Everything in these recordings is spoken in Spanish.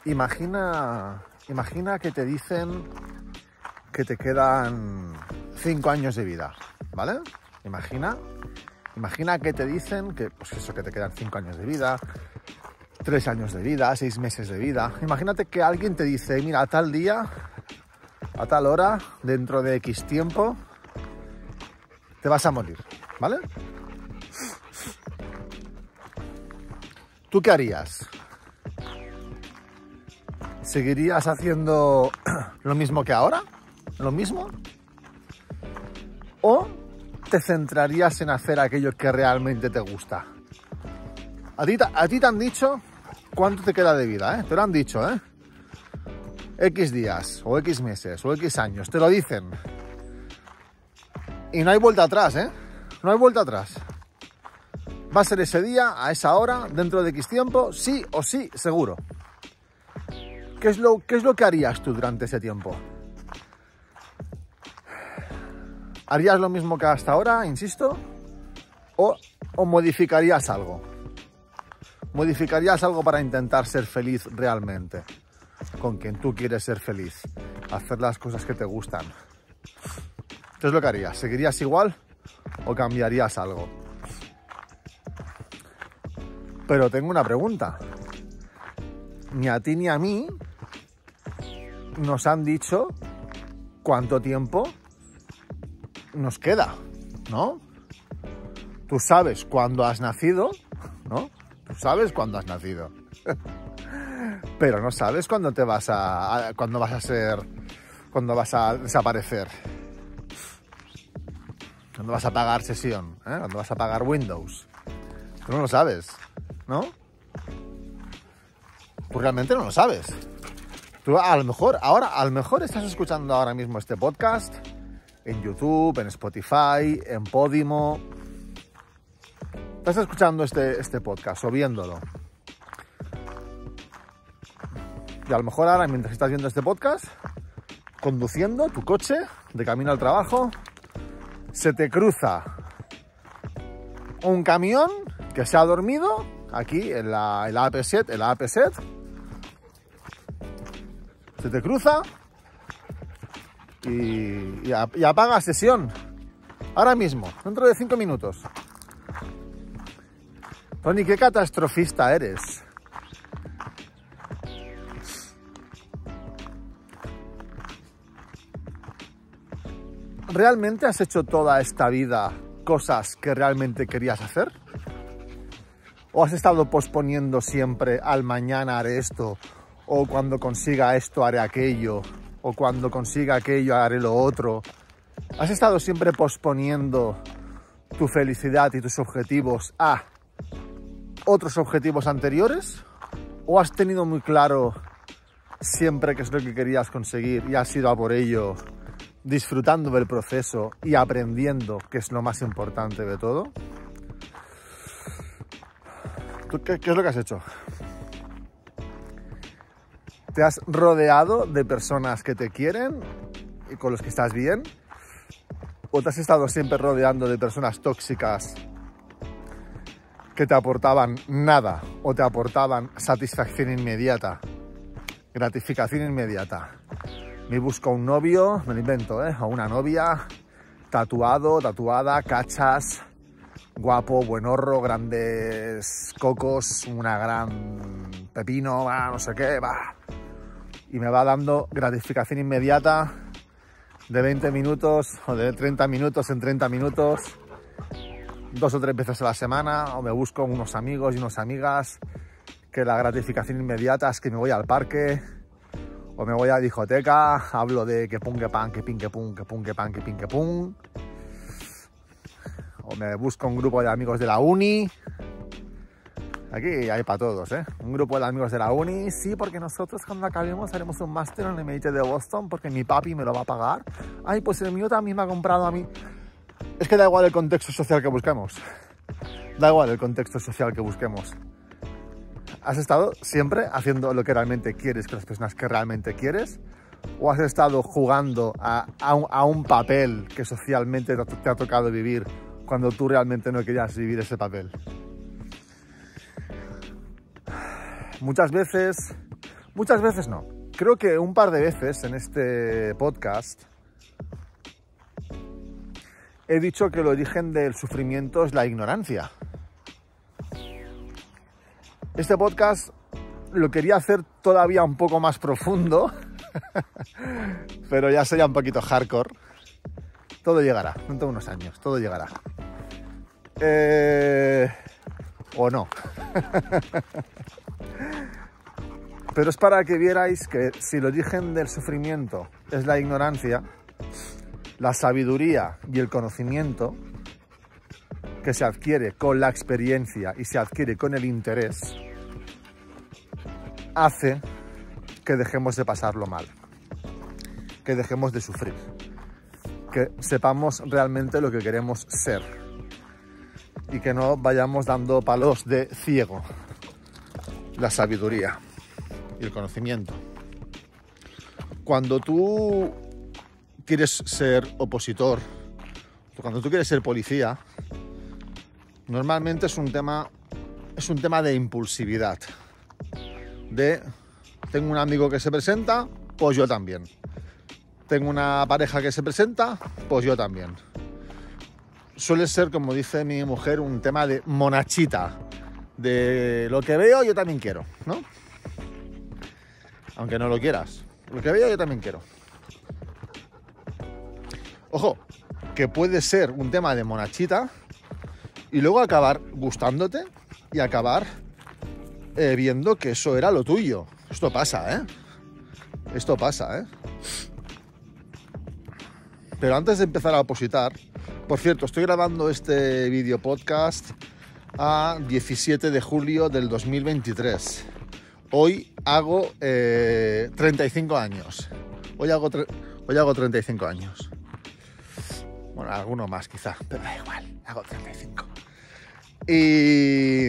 Imagina que te dicen que te quedan 5 años de vida, ¿vale? Imagina que te dicen que, pues eso, que te quedan 5 años de vida, 3 años de vida, 6 meses de vida. Imagínate que alguien te dice, mira, a tal día, a tal hora, dentro de X tiempo, te vas a morir, ¿vale? ¿Tú qué harías? ¿Seguirías haciendo lo mismo que ahora? ¿Lo mismo? ¿O te centrarías en hacer aquello que realmente te gusta? A ti te han dicho cuánto te queda de vida, ¿eh? Te lo han dicho, ¿eh? X días, o X meses, o X años, te lo dicen. Y no hay vuelta atrás, ¿eh? No hay vuelta atrás. Va a ser ese día, a esa hora, dentro de X tiempo, sí o sí, seguro. ¿Qué es lo que harías tú durante ese tiempo? ¿Harías lo mismo que hasta ahora, insisto? ¿O modificarías algo? ¿Modificarías algo para intentar ser feliz realmente? Con quien tú quieres ser feliz. Hacer las cosas que te gustan. ¿Qué es lo que harías? ¿Seguirías igual o cambiarías algo? Pero tengo una pregunta. Ni a ti ni a mí nos han dicho cuánto tiempo nos queda, ¿no? Tú sabes cuándo has nacido, ¿no? Tú sabes cuándo has nacido. Pero no sabes cuándo vas a desaparecer. Cuándo vas a apagar sesión, ¿eh? Cuándo vas a apagar Windows. Tú no lo sabes, ¿no? Tú realmente no lo sabes. Tú a lo mejor estás escuchando ahora mismo este podcast en YouTube, en Spotify, en Podimo. Estás escuchando este podcast o viéndolo. Y a lo mejor ahora, mientras estás viendo este podcast, conduciendo tu coche de camino al trabajo, se te cruza un camión que se ha dormido aquí en la AP7, se te cruza y apaga sesión. Ahora mismo, dentro de 5 minutos. Tony, qué catastrofista eres. ¿Realmente has hecho toda esta vida cosas que realmente querías hacer? ¿O has estado posponiendo siempre al mañana haré esto? ¿O cuando consiga esto haré aquello? ¿O cuando consiga aquello haré lo otro? ¿Has estado siempre posponiendo tu felicidad y tus objetivos a otros objetivos anteriores? ¿O has tenido muy claro siempre qué es lo que querías conseguir y has ido a por ello, disfrutando del proceso y aprendiendo, que es lo más importante de todo? ¿Tú qué es lo que has hecho? ¿Te has rodeado de personas que te quieren y con los que estás bien? ¿O te has estado siempre rodeando de personas tóxicas que te aportaban nada o te aportaban satisfacción inmediata, gratificación inmediata? Me busco un novio, me lo invento, o una novia, tatuado, tatuada, cachas, guapo, buenorro, grandes cocos, una gran pepino, no sé qué, y me va dando gratificación inmediata de 20 minutos o de 30 minutos en 30 minutos, 2 o 3 veces a la semana, o me busco unos amigos y unas amigas que la gratificación inmediata es que me voy al parque, o me voy a la discoteca, hablo de que pum, que pan, que pin, que pum, que pum, que pan, que pin, que pum. O me busco un grupo de amigos de la uni. Aquí hay para todos, ¿eh? Un grupo de amigos de la uni. Sí, porque nosotros cuando acabemos haremos un máster en el MIT de Boston porque mi papi me lo va a pagar. Ay, pues el mío también me ha comprado a mí. Es que da igual el contexto social que busquemos. Da igual el contexto social que busquemos. ¿Has estado siempre haciendo lo que realmente quieres con las personas que realmente quieres? ¿O has estado jugando a un papel que socialmente te ha tocado vivir cuando tú realmente no querías vivir ese papel? Muchas veces Muchas veces no. Creo que un par de veces en este podcast he dicho que el origen del sufrimiento es la ignorancia. Este podcast lo quería hacer todavía un poco más profundo, pero ya sería un poquito hardcore. Todo llegará, dentro de unos años, todo llegará. O no. Pero es para que vierais que si el origen del sufrimiento es la ignorancia, la sabiduría y el conocimiento que se adquiere con la experiencia y se adquiere con el interés, hace que dejemos de pasarlo mal, que dejemos de sufrir, que sepamos realmente lo que queremos ser y que no vayamos dando palos de ciego. La sabiduría y el conocimiento. Cuando tú quieres ser opositor, cuando tú quieres ser policía, normalmente es un tema de impulsividad. Tengo un amigo que se presenta, pues yo también. Tengo una pareja que se presenta, pues yo también. Suele ser, como dice mi mujer, un tema de monachita. De lo que veo, yo también quiero, ¿no? Aunque no lo quieras. Lo que veo, yo también quiero. Ojo, que puede ser un tema de monachita y luego acabar gustándote y acabar viendo que eso era lo tuyo. Esto pasa, ¿eh? Esto pasa, ¿eh? Pero antes de empezar a opositar, por cierto, estoy grabando este video podcast a 17 de julio del 2023. Hoy hago 35 años. Hoy hago 35 años. Bueno, alguno más quizá, pero da igual, hago 35. Y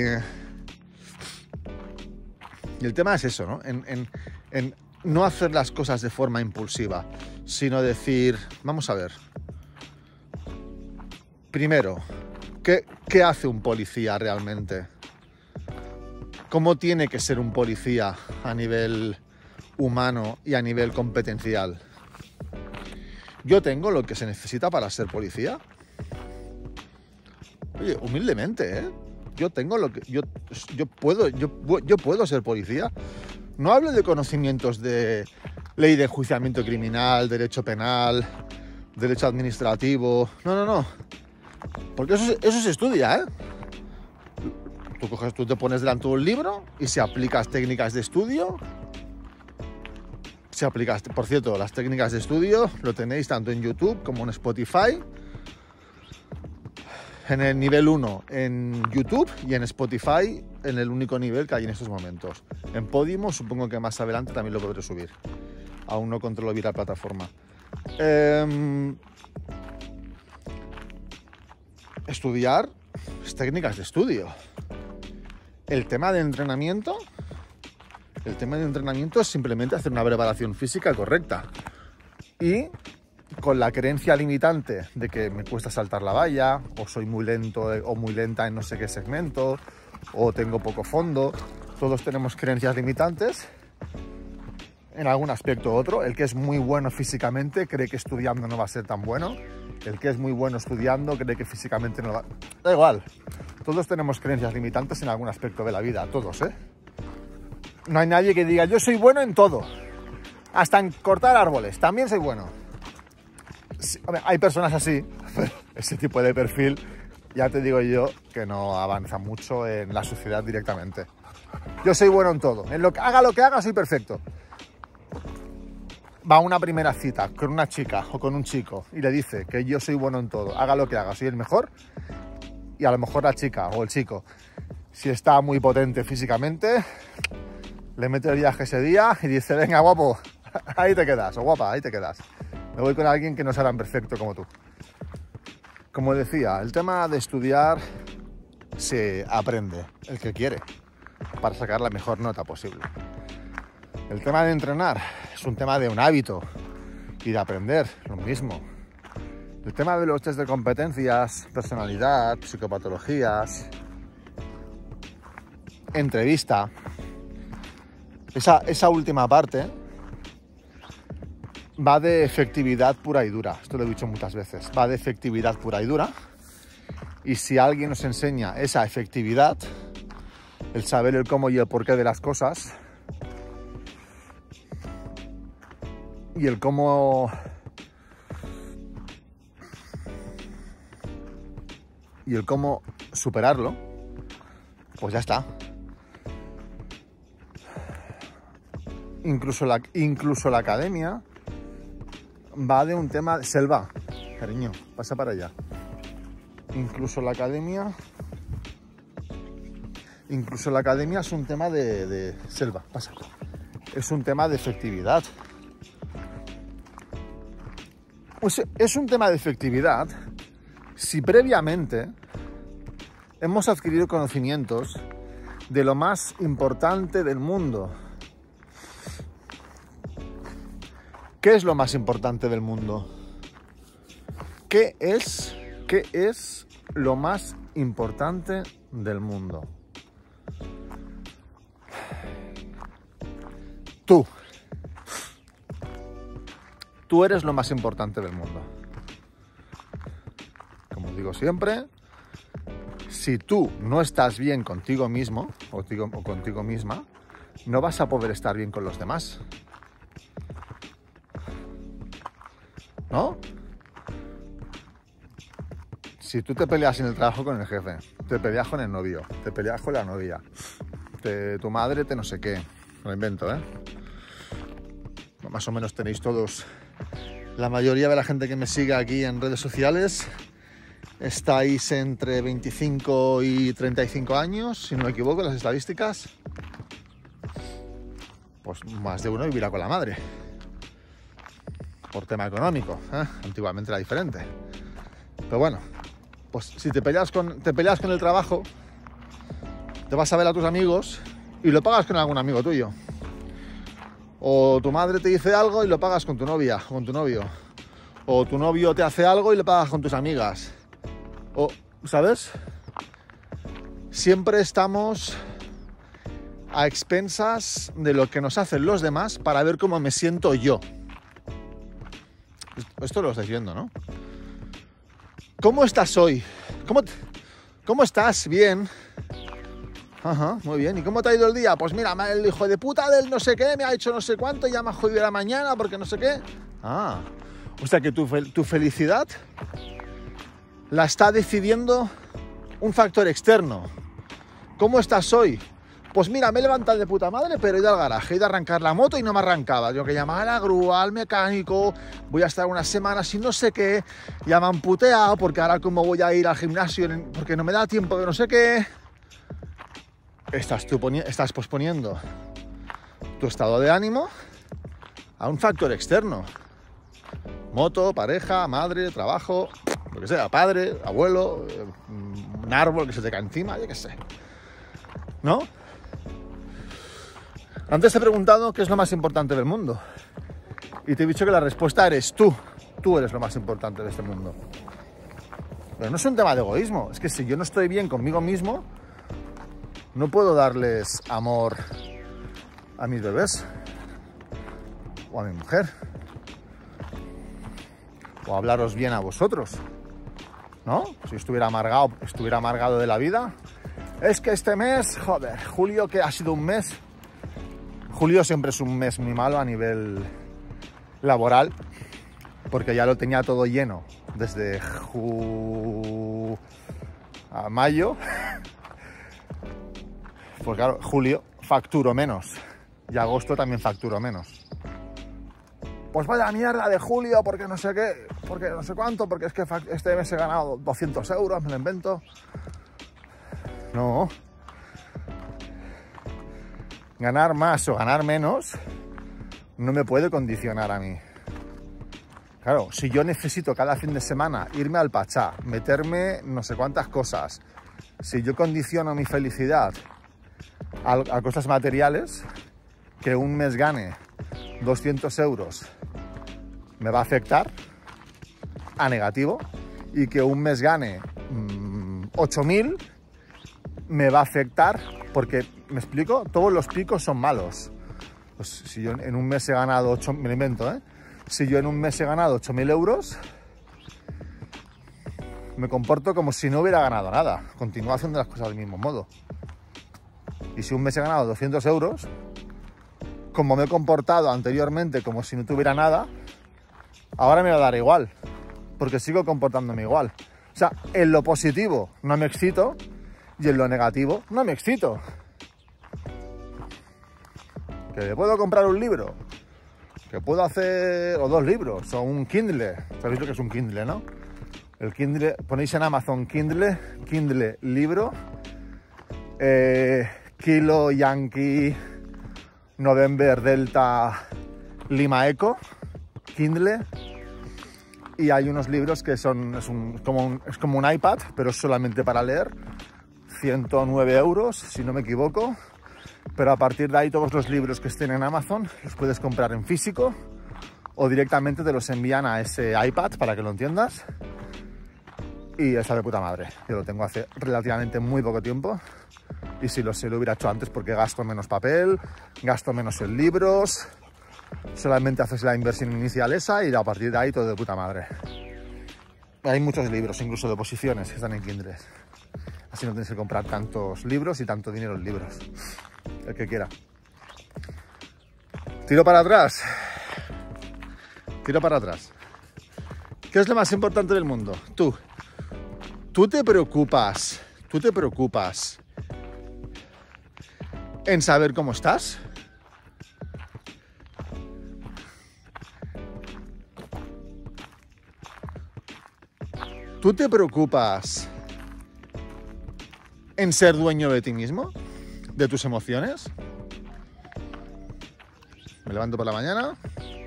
el tema es eso, ¿no? En no hacer las cosas de forma impulsiva, sino decir, vamos a ver, primero, ¿qué hace un policía realmente? ¿Cómo tiene que ser un policía a nivel humano y a nivel competencial? ¿Yo tengo lo que se necesita para ser policía? Oye, humildemente, ¿eh? Yo tengo lo que... Yo puedo ser policía. No hablo de conocimientos de ley de enjuiciamiento criminal, derecho penal, derecho administrativo... No. Porque eso se estudia, ¿eh? Tú te pones delante de un libro y si aplicas técnicas de estudio... Por cierto, las técnicas de estudio lo tenéis tanto en YouTube como en Spotify. En el nivel 1 en YouTube y en Spotify en el único nivel que hay en estos momentos. En Podimo supongo que más adelante también lo podré subir. Aún no controlo bien la plataforma. Estudiar técnicas de estudio. El tema de entrenamiento es simplemente hacer una preparación física correcta. Y con la creencia limitante de que me cuesta saltar la valla, o soy muy lento o muy lenta en no sé qué segmento, o tengo poco fondo. Todos tenemos creencias limitantes en algún aspecto u otro. El que es muy bueno físicamente cree que estudiando no va a ser tan bueno. El que es muy bueno estudiando cree que físicamente no va... Da igual. Todos tenemos creencias limitantes en algún aspecto de la vida, todos, ¿eh? No hay nadie que diga, yo soy bueno en todo. Hasta en cortar árboles, también soy bueno. Sí, hombre, hay personas así, pero ese tipo de perfil, ya te digo yo, que no avanza mucho en la sociedad directamente. Yo soy bueno en todo. En lo que haga, soy perfecto. Va a una primera cita con una chica o con un chico y le dice que yo soy bueno en todo, haga lo que haga, soy el mejor. Y a lo mejor la chica o el chico, si está muy potente físicamente, le mete el viaje ese día y dice, venga guapo, ahí te quedas, o guapa, ahí te quedas. Me voy con alguien que no será tan perfecto como tú. Como decía, el tema de estudiar se aprende, el que quiere, para sacar la mejor nota posible. El tema de entrenar es un tema de un hábito y de aprender, lo mismo. El tema de los test de competencias, personalidad, psicopatologías, entrevista, Esa última parte va de efectividad pura y dura. Esto lo he dicho muchas veces. Va de efectividad pura y dura. Y si alguien nos enseña esa efectividad, el saber el cómo y el porqué de las cosas, y el cómo superarlo, pues ya está. Incluso la academia va de un tema de selva. Cariño, pasa para allá. Incluso la academia es un tema de selva. Pasa. Es un tema de efectividad. Pues es un tema de efectividad si previamente hemos adquirido conocimientos de lo más importante del mundo. ¿Qué es lo más importante del mundo? ¿Qué es lo más importante del mundo? Tú. Tú eres lo más importante del mundo. Como digo siempre, si tú no estás bien contigo mismo o contigo misma, no vas a poder estar bien con los demás. ¿No? Si tú te peleas en el trabajo con el jefe, te peleas con el novio, te peleas con la novia, tu madre te no sé qué, lo invento, ¿eh? Más o menos tenéis todos, la mayoría de la gente que me sigue aquí en redes sociales, estáis entre 25 y 35 años, si no me equivoco, las estadísticas. Pues más de uno vivirá con la madre. Por tema económico, ¿eh? Antiguamente era diferente. Pero bueno, pues si te peleas con el trabajo, te vas a ver a tus amigos y lo pagas con algún amigo tuyo. O tu madre te dice algo y lo pagas con tu novia o con tu novio. O tu novio te hace algo y lo pagas con tus amigas. O, ¿sabes? Siempre estamos a expensas de lo que nos hacen los demás para ver cómo me siento yo. Esto lo estáis viendo, ¿no? ¿Cómo estás hoy? ¿Cómo estás? Bien. Ajá, muy bien. ¿Y cómo te ha ido el día? Pues mira, el hijo de puta del no sé qué me ha hecho no sé cuánto y ya me ha jodido la mañana porque no sé qué. Ah, o sea que tu felicidad la está decidiendo un factor externo. ¿Cómo estás hoy? Pues mira, me he levantado de puta madre, pero he ido al garaje, he ido a arrancar la moto y no me arrancaba. Tengo que llamar a la grúa, al mecánico, voy a estar unas semanas y no sé qué. Ya me han puteado porque ahora como voy a ir al gimnasio porque no me da tiempo de no sé qué. Estás posponiendo tu estado de ánimo a un factor externo. Moto, pareja, madre, trabajo, lo que sea, padre, abuelo, un árbol que se te cae encima, yo qué sé. ¿No? Antes te he preguntado qué es lo más importante del mundo y te he dicho que la respuesta eres tú. Tú eres lo más importante de este mundo. Pero no es un tema de egoísmo. Es que si yo no estoy bien conmigo mismo, no puedo darles amor a mis bebés o a mi mujer o hablaros bien a vosotros, ¿no? Si estuviera amargado de la vida. Es que este mes, joder, julio, que ha sido un mes. Julio siempre es un mes muy malo a nivel laboral, porque ya lo tenía todo lleno desde a mayo. Pues claro, julio facturo menos y agosto también facturo menos. Pues vaya mierda de julio, porque no sé qué, porque no sé cuánto, porque es que este mes he ganado 200 euros, me lo invento. No. Ganar más o ganar menos no me puede condicionar a mí. Claro, si yo necesito cada fin de semana irme al Pachá, meterme no sé cuántas cosas, si yo condiciono mi felicidad a cosas materiales, que un mes gane 200 euros me va a afectar a negativo, y que un mes gane 8.000 me va a afectar, porque, ¿me explico? Todos los picos son malos. Pues si yo en un mes he ganado 8, me lo invento, ¿eh? Si yo en un mes he ganado 8.000 euros, me comporto como si no hubiera ganado nada. Continúo haciendo las cosas del mismo modo. Y si un mes he ganado 200 euros, como me he comportado anteriormente como si no tuviera nada, ahora me va a dar igual, porque sigo comportándome igual. O sea, en lo positivo no me excito y en lo negativo no me excito. ¿Que le puedo comprar un libro? ¿Que puedo hacer o 2 libros? O un Kindle. ¿Sabéis lo que es un Kindle, no? El Kindle, ponéis en Amazon Kindle libro, Kilo Yankee November Delta Lima Eco, Kindle, y hay unos libros que son, es como un iPad, pero es solamente para leer, 109 euros, si no me equivoco, pero a partir de ahí todos los libros que estén en Amazon los puedes comprar en físico o directamente te los envían a ese iPad para que lo entiendas. Y está de puta madre. Yo lo tengo hace relativamente muy poco tiempo. Y si lo hubiera hecho antes porque gasto menos papel, gasto menos en libros. Solamente haces la inversión inicial esa y a partir de ahí todo de puta madre. Hay muchos libros, incluso de posiciones, que están en Kindle. Así no tienes que comprar tantos libros y tanto dinero en libros. El que quiera. Tiro para atrás. Tiro para atrás. ¿Qué es lo más importante del mundo? Tú te preocupas en saber cómo estás. ¿Tú te preocupas en ser dueño de ti mismo, de tus emociones? Me levanto por la mañana,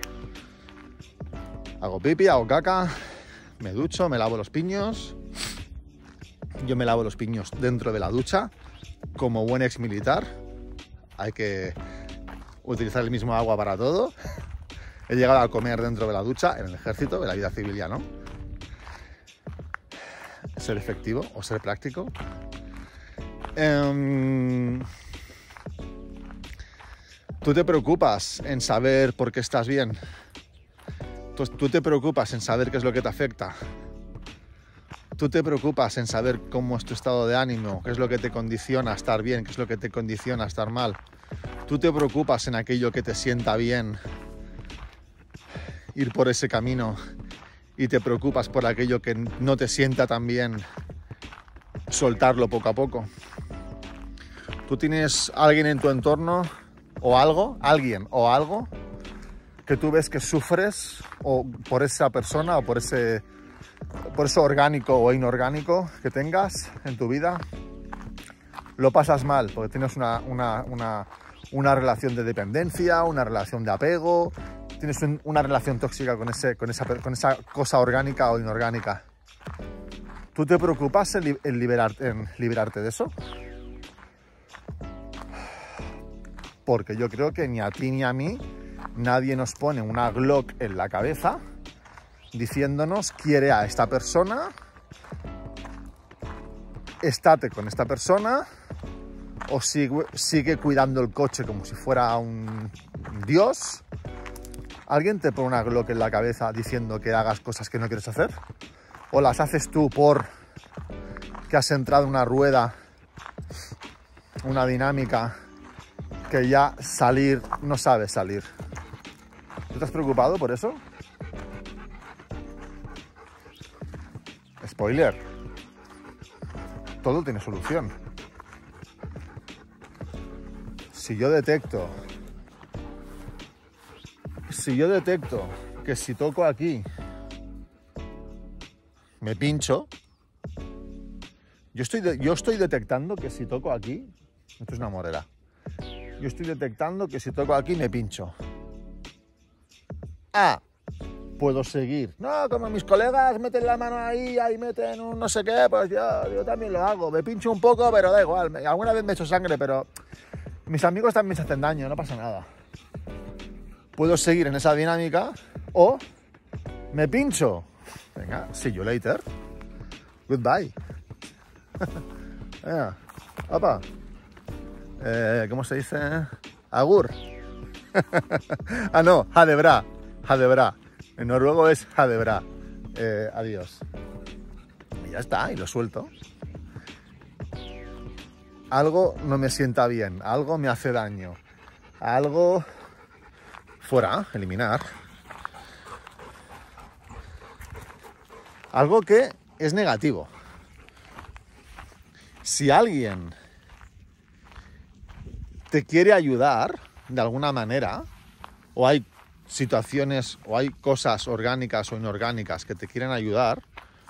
hago pipi, hago caca, me ducho, me lavo los piños. Yo me lavo los piños dentro de la ducha, como buen ex militar. Hay que utilizar el mismo agua para todo. He llegado a comer dentro de la ducha, en el ejército, en la vida civil ya no. Ser efectivo o ser práctico. Tú te preocupas en saber por qué estás bien. Tú te preocupas en saber qué es lo que te afecta. Tú te preocupas en saber cómo es tu estado de ánimo, qué es lo que te condiciona a estar bien, qué es lo que te condiciona a estar mal. Tú te preocupas en aquello que te sienta bien, ir por ese camino, y te preocupas por aquello que no te sienta tan bien, soltarlo poco a poco. Tú tienes alguien en tu entorno alguien o algo que tú ves que sufres o por esa persona o por eso orgánico o inorgánico que tengas en tu vida, lo pasas mal porque tienes una relación de dependencia, una relación de apego, tienes una relación tóxica con esa cosa orgánica o inorgánica. ¿Tú te preocupas en liberarte de eso? Porque yo creo que ni a ti ni a mí nadie nos pone una Glock en la cabeza diciéndonos: quiere a esta persona, estate con esta persona, o sigue cuidando el coche como si fuera un dios. ¿Alguien te pone una Glock en la cabeza diciendo que hagas cosas que no quieres hacer? ¿O las haces tú por que has entrado en una rueda, una dinámica que ya salir no sabes salir? ¿Tú te has preocupado por eso? Spoiler, todo tiene solución. Si yo detecto que si toco aquí me pincho, yo estoy detectando que si toco aquí, esto es una morera, yo estoy detectando que si toco aquí me pincho. Puedo seguir. No, como mis colegas meten la mano ahí meten un no sé qué, pues yo también lo hago. Me pincho un poco, pero da igual. Alguna vez me echo sangre, pero mis amigos también se hacen daño, no pasa nada. Puedo seguir en esa dinámica o me pincho. Venga, see you later. Goodbye. Venga, opa. ¿Cómo se dice? Agur. Ah, no, ha de bra. En noruego es ha de bra. Adiós. Y ya está, y lo suelto. Algo no me sienta bien, algo me hace daño, algo fuera, eliminar. Algo que es negativo. Si alguien te quiere ayudar de alguna manera, o hay situaciones o hay cosas orgánicas o inorgánicas que te quieren ayudar,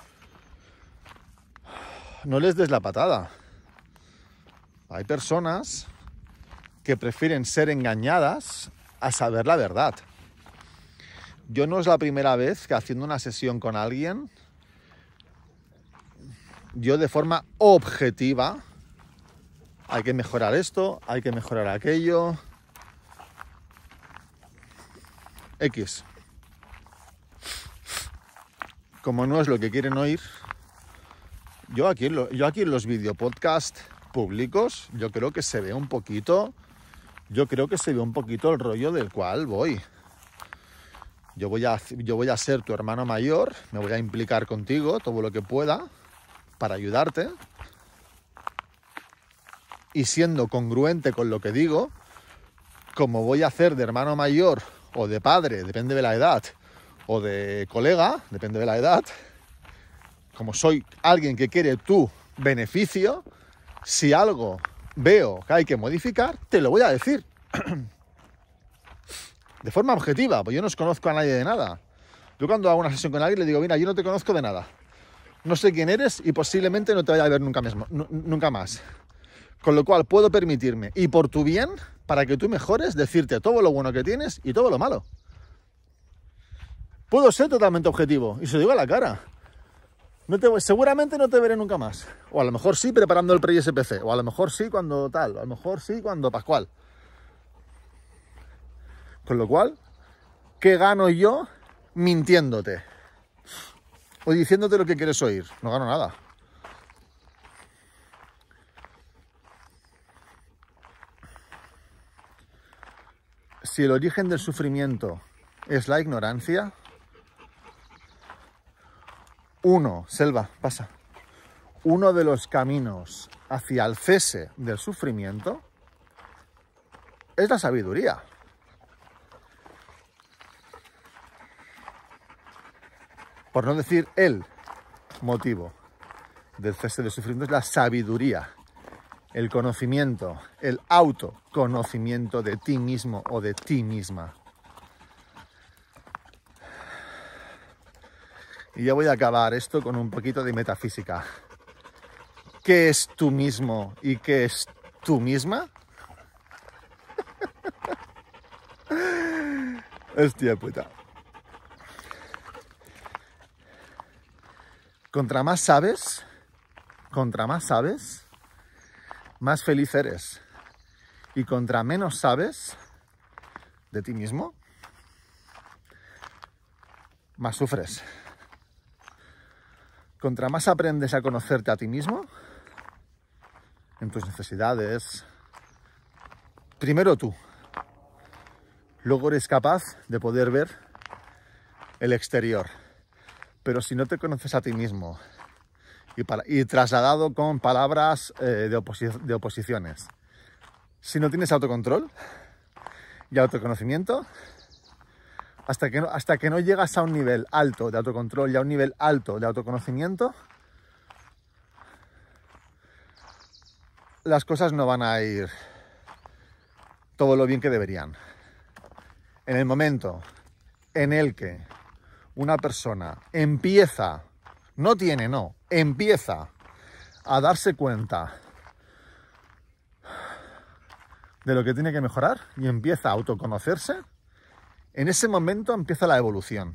no les des la patada. Hay personas que prefieren ser engañadas a saber la verdad. Yo no es la primera vez que haciendo una sesión con alguien, yo de forma objetiva, hay que mejorar esto, hay que mejorar aquello, X. Como no es lo que quieren oír, yo aquí en los videopodcasts públicos, yo creo que se ve un poquito el rollo del cual voy. Yo voy a ser tu hermano mayor, me voy a implicar contigo todo lo que pueda para ayudarte, y siendo congruente con lo que digo, como voy a hacer de hermano mayor o de padre, depende de la edad, o de colega, depende de la edad, como soy alguien que quiere tu beneficio, si algo veo que hay que modificar, te lo voy a decir. De forma objetiva, pues yo no os conozco a nadie de nada. Yo cuando hago una sesión con alguien le digo, mira, yo no te conozco de nada. No sé quién eres y posiblemente no te vaya a ver nunca más. Con lo cual puedo permitirme, y por tu bien, para que tú mejores, decirte todo lo bueno que tienes y todo lo malo. Puedo ser totalmente objetivo y se lo digo a la cara. Seguramente no te veré nunca más. O a lo mejor sí preparando el pre-SPC. O a lo mejor sí cuando tal. O a lo mejor sí cuando Pascual. Con lo cual, ¿qué gano yo mintiéndote? O diciéndote lo que quieres oír. No gano nada. Si el origen del sufrimiento es la ignorancia, uno de los caminos hacia el cese del sufrimiento es la sabiduría. Por no decir el motivo del cese del sufrimiento es la sabiduría, el conocimiento, el autoconocimiento de ti mismo o de ti misma. Y ya voy a acabar esto con un poquito de metafísica. ¿Qué es tú mismo y qué es tú misma? Hostia puta. Contra más sabes, más feliz eres. Y contra menos sabes de ti mismo, más sufres. Contra más aprendes a conocerte a ti mismo, en tus necesidades, primero tú, luego eres capaz de poder ver el exterior. Pero si no te conoces a ti mismo y trasladado con palabras de oposiciones, si no tienes autocontrol y autoconocimiento, hasta que no llegas a un nivel alto de autocontrol y a un nivel alto de autoconocimiento, las cosas no van a ir todo lo bien que deberían. En el momento en el que una persona empieza a darse cuenta de lo que tiene que mejorar y empieza a autoconocerse, en ese momento empieza la evolución.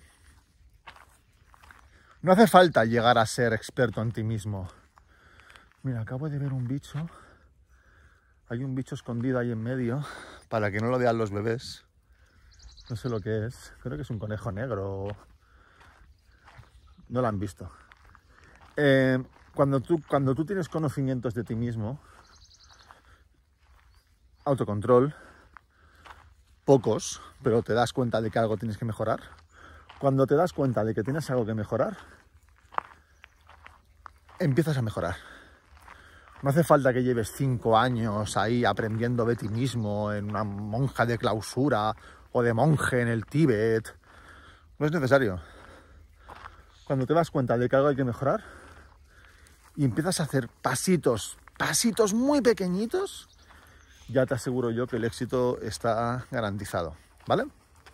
No hace falta llegar a ser experto en ti mismo. Mira, acabo de ver un bicho. Hay un bicho escondido ahí en medio para que no lo vean los bebés. No sé lo que es. Creo que es un conejo negro. No lo han visto. Cuando tú tienes conocimientos de ti mismo, autocontrol, pocos, pero te das cuenta de que algo tienes que mejorar. Cuando te das cuenta de que tienes algo que mejorar, empiezas a mejorar. No hace falta que lleves 5 años ahí aprendiendo de ti mismo en una monja de clausura o de monje en el Tíbet. No es necesario. Cuando te das cuenta de que algo hay que mejorar y empiezas a hacer pasitos muy pequeñitos, ya te aseguro yo que el éxito está garantizado, ¿vale?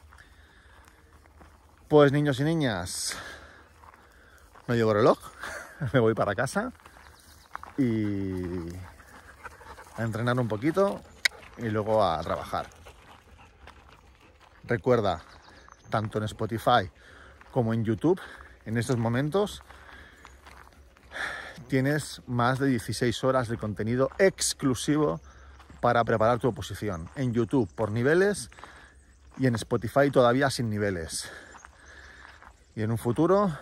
Pues niños y niñas, no llevo reloj, me voy para casa y a entrenar un poquito y luego a trabajar. Recuerda, tanto en Spotify como en YouTube, en estos momentos tienes más de 16 horas de contenido exclusivo para preparar tu oposición. En YouTube por niveles y en Spotify todavía sin niveles. Y en un futuro,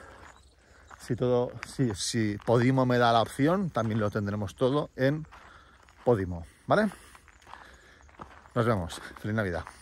si Podimo me da la opción, también lo tendremos todo en Podimo, ¿vale? Nos vemos. Feliz Navidad.